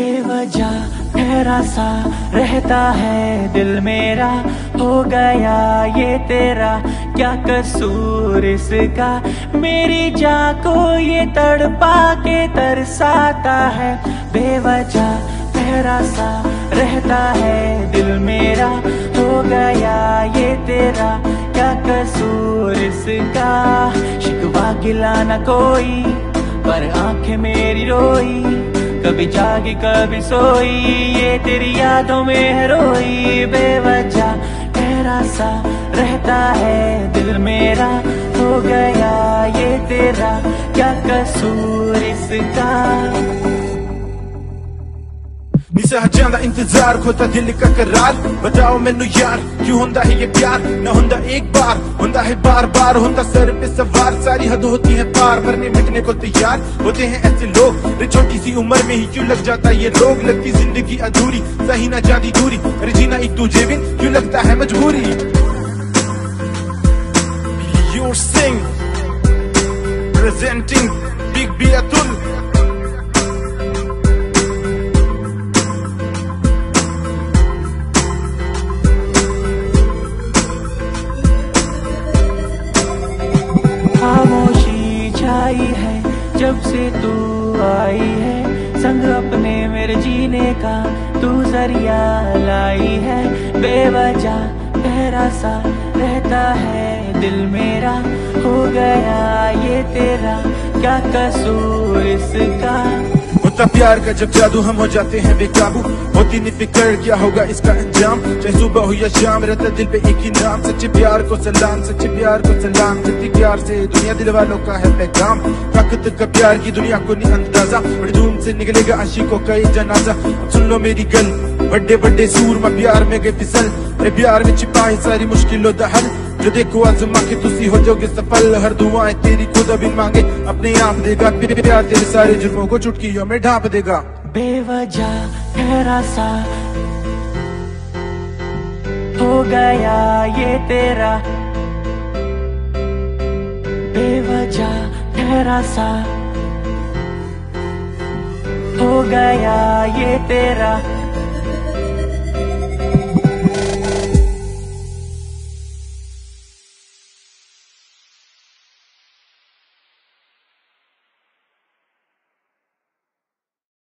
बेवजह ठहरा सा रहता है दिल मेरा, हो गया ये तेरा क्या कसूर इसका, मेरी जान को ये तड़पा के तरसाता है। बेवजह ठहरा सा रहता है दिल मेरा, हो गया ये तेरा क्या कसूर इसका, शिकवा गिला न कोई पर आंखें मेरी रोई, कभी जागी कभी सोई, ये तेरी यादों में है रोई। बेवजह ठहरा सा रहता है दिल मेरा, हो गया ये तेरा क्या कसूर इसका। निसहजां दा इंतजार खोता दिल का करार, बताओ मैनू यार क्यों होंदा है ये प्यार, न होंदा एक बार होंदा है बार बार, होंदा सर पे सवार, सारी हद होती है पार, मरने मिटने को तैयार होते हैं ऐसे लोग, छोटी सी उम्र में ही क्यों लग जाता ये रोग, लगती जिंदगी अधूरी सही ना जाती दूरी, अरे जीना एक तुझे भी क्यों लगता है मजबूरी। You sing presenting Big B Atul। खामोशी छाई है जब से तू आई है, संग अपने मेरे जीने का तू जरिया लाई है। बेवजह ठहरा सा रहता है दिल मेरा, हो गया ये तेरा क्या कसूर इसका। होता प्यार का जब जादू हम हो जाते हैं बेकाबू, होती नहीं फिक्र क्या होगा इसका अंजाम, चाहे सुबह हो या शाम रहता दिल पे एक ही नाम, सच्चे प्यार को सलाम, सच्चे प्यार को सलाम, सच्चे प्यार से दुनिया दिल वालों का है पैगाम, ताकत का प्यार की दुनिया को नहीं अंदाजा, बड़ी धूम से निकलेगा आशिकों का ये जनाजा। सुन लो मेरी गल बड़े बड़े सूरमा प्यार में गए फिसल, अरे प्यार में छिपा है सारी मुश्किलों दा हल, जो देखो आजमा के तुसी हो जाओगे सफल, हर दुआएं तेरी खुदा बिन मांगे अपने आप देगा, प्यार तेरे सारे जुर्मों को चुटकियों में ढांप देगा। बेवजह ठहरा सा हो गया ये तेरा, बेवजह ठहरा सा हो गया ये तेरा